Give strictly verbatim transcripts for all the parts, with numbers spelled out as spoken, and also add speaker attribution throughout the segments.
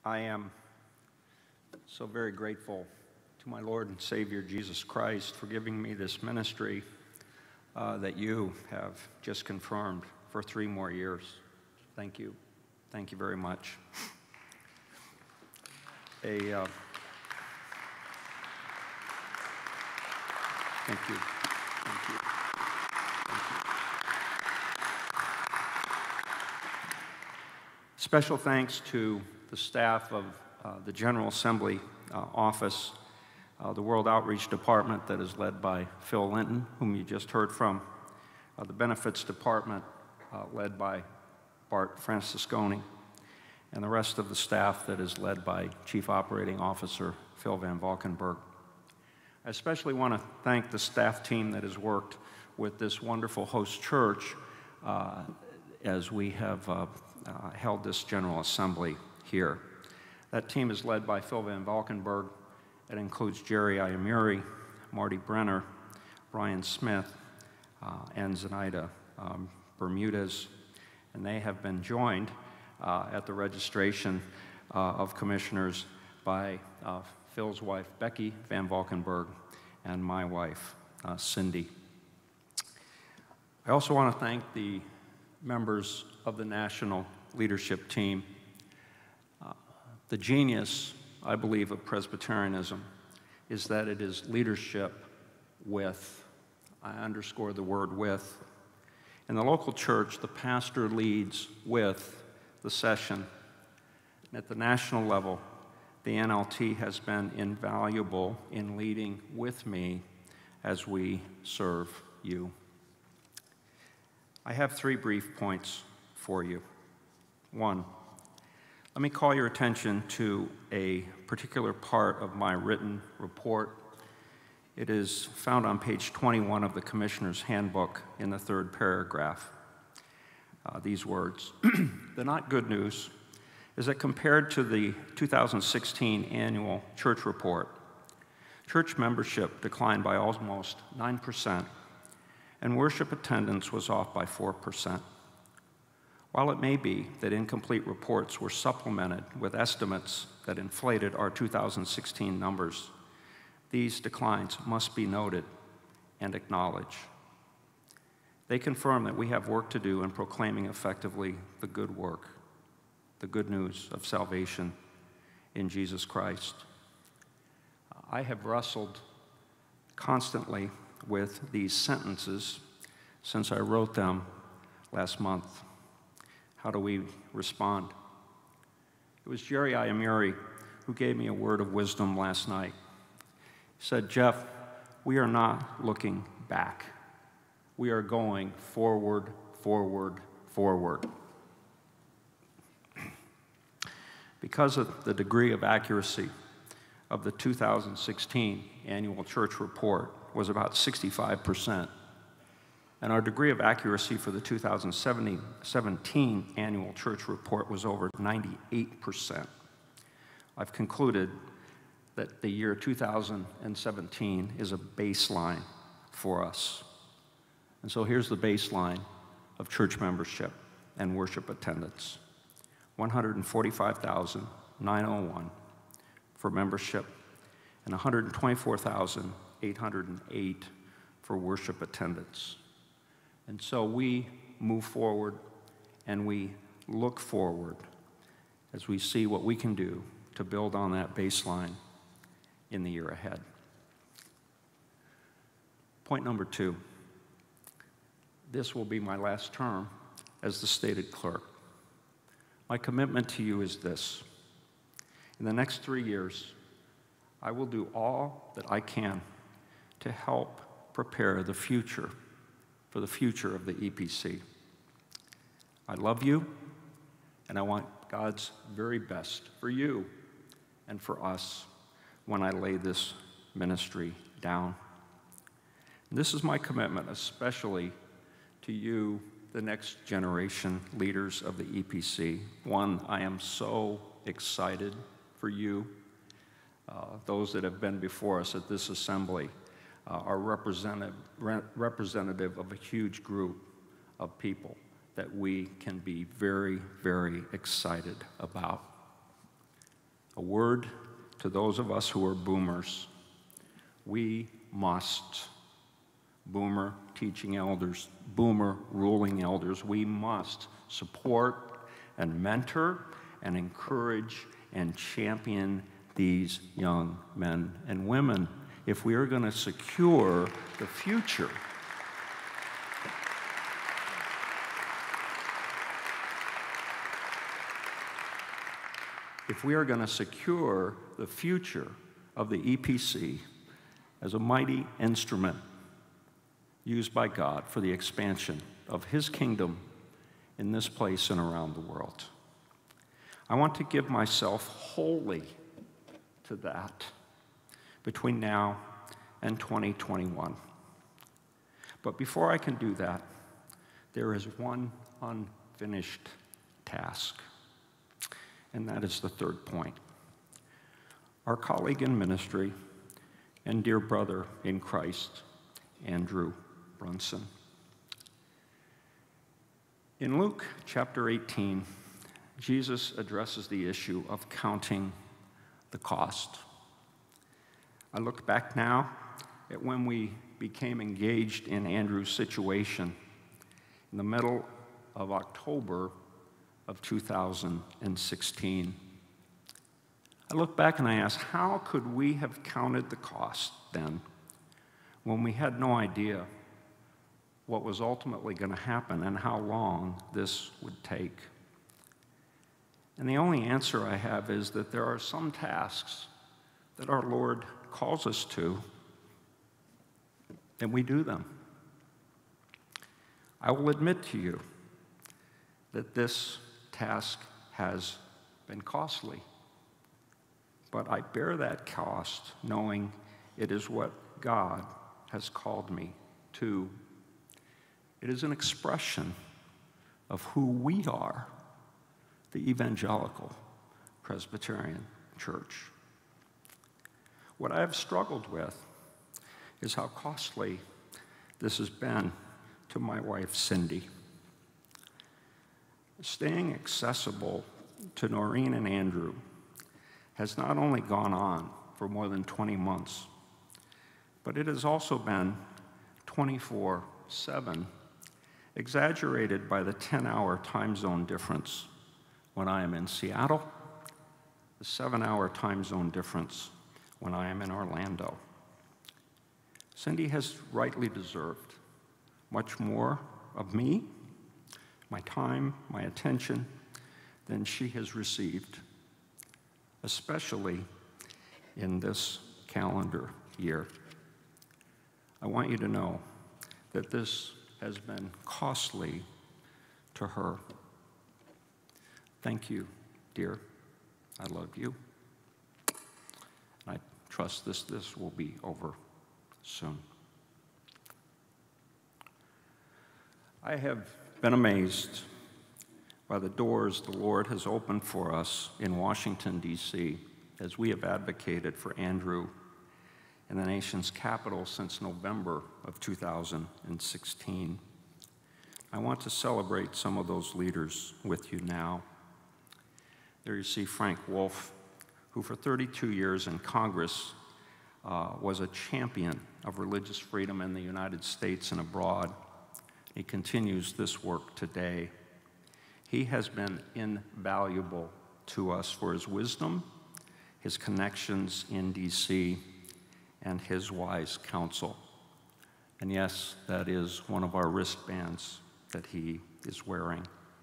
Speaker 1: I am so very grateful to my Lord and Savior Jesus Christ for giving me this ministry uh, that you have just confirmed for three more years. Thank you. Thank you very much. A, uh, thank you. Thank you. Thank you. Special thanks to the staff of uh, the General Assembly uh, office, uh, the World Outreach Department that is led by Phil Linton, whom you just heard from, uh, the Benefits Department uh, led by Bart Francisconi, and the rest of the staff that is led by Chief Operating Officer Phil Van Valkenburg. I especially want to thank the staff team that has worked with this wonderful host church uh, as we have uh, uh, held this General Assembly here. That team is led by Phil Van Valkenburg. It includes Jerry Iamuri, Marty Brenner, Brian Smith, uh, and Zenaida um, Bermudez, and they have been joined uh, at the registration uh, of commissioners by uh, Phil's wife, Becky Van Valkenburg, and my wife, uh, Cindy. I also want to thank the members of the national leadership team. Uh, the genius, I believe, of Presbyterianism is that it is leadership with, I underscore the word with. In the local church, the pastor leads with the session. And at the national level, the N L T has been invaluable in leading with me as we serve you. I have three brief points for you. One, let me call your attention to a particular part of my written report. It is found on page twenty-one of the Commissioner's Handbook in the third paragraph. Uh, these words, the not good news is that compared to the two thousand sixteen annual church report, church membership declined by almost nine percent, and worship attendance was off by four percent. While it may be that incomplete reports were supplemented with estimates that inflated our two thousand sixteen numbers, these declines must be noted and acknowledged. They confirm that we have work to do in proclaiming effectively the good work, the good news of salvation in Jesus Christ. I have wrestled constantly with these sentences since I wrote them last month. How do we respond? It was Jerry Iamuri who gave me a word of wisdom last night. He said, Jeff, we are not looking back. We are going forward, forward, forward. Because of the degree of accuracy of the two thousand sixteen annual church report was about sixty-five percent, and our degree of accuracy for the two thousand seventeen annual church report was over ninety-eight percent. I've concluded that the year two thousand seventeen is a baseline for us. And so here's the baseline of church membership and worship attendance. one hundred forty-five thousand nine hundred one for membership and one hundred twenty-four thousand eight hundred eight for worship attendance. And so we move forward and we look forward as we see what we can do to build on that baseline in the year ahead. Point number two, this will be my last term as the stated clerk. My commitment to you is this. In the next three years, I will do all that I can to help prepare the future for the future of the E P C. I love you, and I want God's very best for you and for us when I lay this ministry down. And this is my commitment, especially to you, the next generation leaders of the E P C. One, I am so excited for you. Uh, those that have been before us at this assembly uh, are representative, re representative of a huge group of people that we can be very, very excited about. A word to those of us who are boomers. We must, boomer teaching elders, boomer ruling elders, we must support and mentor and encourage and champion these young men and women if we are going to secure the future. If we are going to secure the future of the E P C as a mighty instrument used by God for the expansion of His kingdom in this place and around the world, I want to give myself wholly to that between now and twenty twenty-one. But before I can do that, there is one unfinished task. And that is the third point. Our colleague in ministry and dear brother in Christ, Andrew Brunson. In Luke chapter eighteen, Jesus addresses the issue of counting the cost. I look back now at when we became engaged in Andrew's situation in the middle of October of two thousand sixteen. I look back and I ask, how could we have counted the cost then when we had no idea what was ultimately going to happen and how long this would take? And the only answer I have is that there are some tasks that our Lord calls us to, and we do them. I will admit to you that this task has been costly, but I bear that cost knowing it is what God has called me to. It is an expression of who we are, the Evangelical Presbyterian Church. What I have struggled with is how costly this has been to my wife, Cindy. Staying accessible to Noreen and Andrew has not only gone on for more than twenty months, but it has also been twenty-four seven, exaggerated by the ten-hour time zone difference when I am in Seattle, the seven-hour time zone difference when I am in Orlando. Cindy has rightly deserved much more of me, my time, my attention, than she has received, especially in this calendar year. I want you to know that this has been costly to her. Thank you, dear. I love you. I trust this, this will be over soon. I have been amazed by the doors the Lord has opened for us in Washington, D C, as we have advocated for Andrew in the nation's capital since November of two thousand sixteen. I want to celebrate some of those leaders with you now. There you see Frank Wolf, who for thirty-two years in Congress uh, was a champion of religious freedom in the United States and abroad. He continues this work today. He has been invaluable to us for his wisdom, his connections in D C, and his wise counsel. And yes, that is one of our wristbands that he is wearing.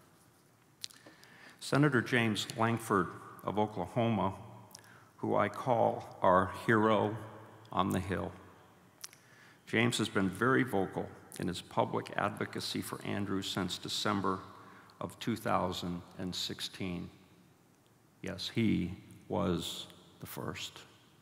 Speaker 1: Senator James Lankford of Oklahoma, who I call our hero on the Hill. James has been very vocal in his public advocacy for Andrew since December of two thousand sixteen. Yes, he was the first.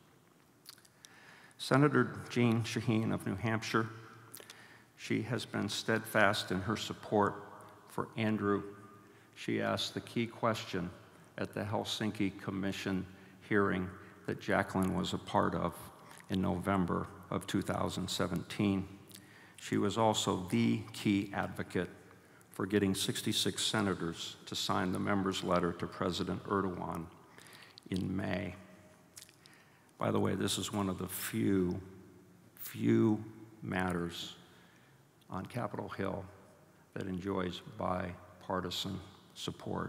Speaker 1: Senator Jean Shaheen of New Hampshire, she has been steadfast in her support for Andrew. She asked the key question at the Helsinki Commission hearing that Jacqueline was a part of in November of two thousand seventeen. She was also the key advocate for getting sixty-six senators to sign the members' letter to President Erdogan in May. By the way, this is one of the few, few matters on Capitol Hill that enjoys bipartisan support.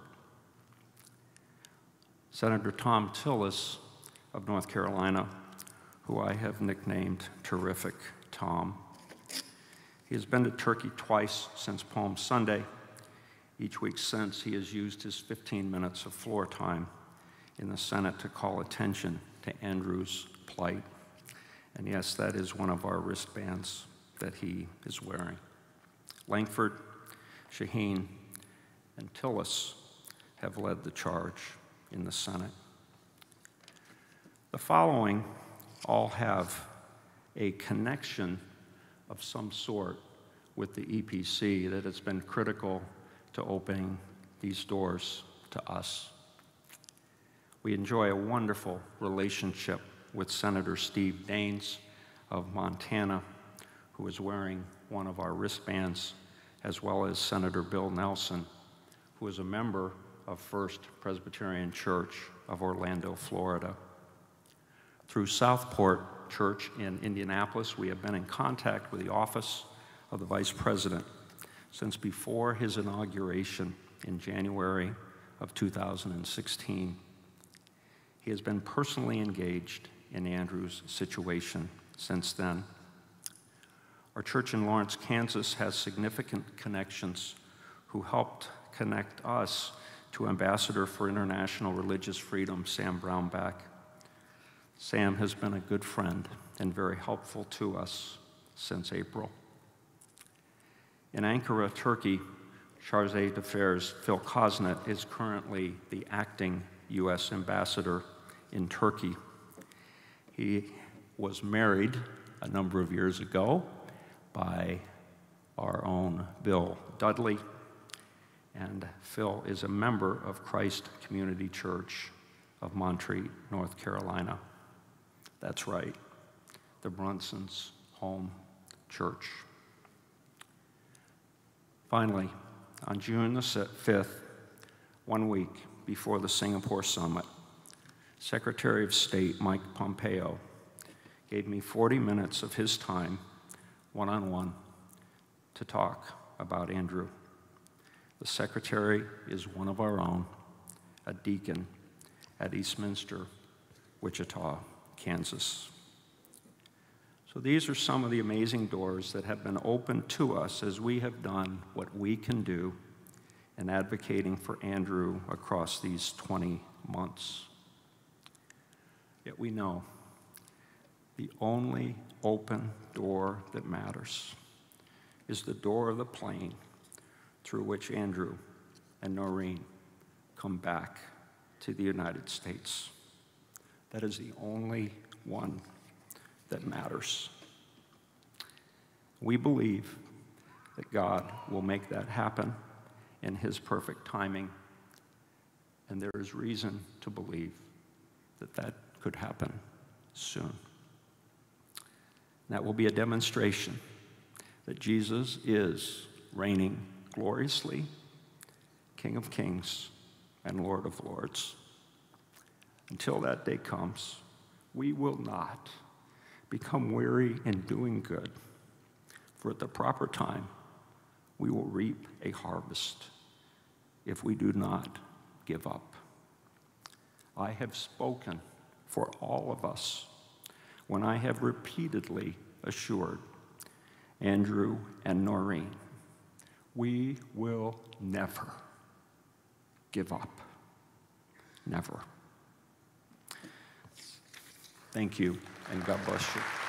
Speaker 1: Senator Thom Tillis of North Carolina, who I have nicknamed Terrific Tom. He has been to Turkey twice since Palm Sunday. Each week since, he has used his fifteen minutes of floor time in the Senate to call attention to Andrew's plight. And yes, that is one of our wristbands that he is wearing. Langford, Shaheen, and Tillis have led the charge in the Senate. The following all have a connection of some sort with the E P C that has been critical to opening these doors to us. We enjoy a wonderful relationship with Senator Steve Daines of Montana, who is wearing one of our wristbands, as well as Senator Bill Nelson, who is a member of First Presbyterian Church of Orlando, Florida. Through Southport Church in Indianapolis, we have been in contact with the office of the Vice President since before his inauguration in January of two thousand sixteen. He has been personally engaged in Andrew's situation since then. Our church in Lawrence, Kansas has significant connections who helped connect us to Ambassador for International Religious Freedom, Sam Brownback. Sam has been a good friend and very helpful to us since April. In Ankara, Turkey, Charge d'Affaires Phil Kosnet is currently the acting U S ambassador in Turkey. He was married a number of years ago by our own Bill Dudley, and Phil is a member of Christ Community Church of Montreat, North Carolina. That's right, the Brunson's home church. Finally, on June the fifth, one week before the Singapore summit, Secretary of State Mike Pompeo gave me forty minutes of his time, one-on-one, to talk about Andrew. The Secretary is one of our own, a deacon at Eastminster, Wichita, Kansas. So these are some of the amazing doors that have been opened to us as we have done what we can do in advocating for Andrew across these twenty months. Yet we know the only open door that matters is the door of the plane through which Andrew and Noreen come back to the United States. That is the only one that matters. We believe that God will make that happen in his perfect timing, and there is reason to believe that that could happen soon. That will be a demonstration that Jesus is reigning gloriously, King of Kings and Lord of Lords. Until that day comes, we will not become weary in doing good, for at the proper time, we will reap a harvest if we do not give up. I have spoken for all of us when I have repeatedly assured Andrew and Noreen, we will never give up. Never. Thank you, and God bless you.